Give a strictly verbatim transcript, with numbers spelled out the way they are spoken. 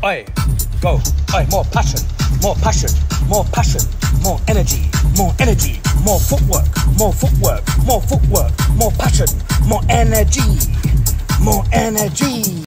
Oi, go. Oi, more passion, more passion, more passion, more energy, more energy, more footwork, more footwork, more footwork, more passion, more energy, more energy.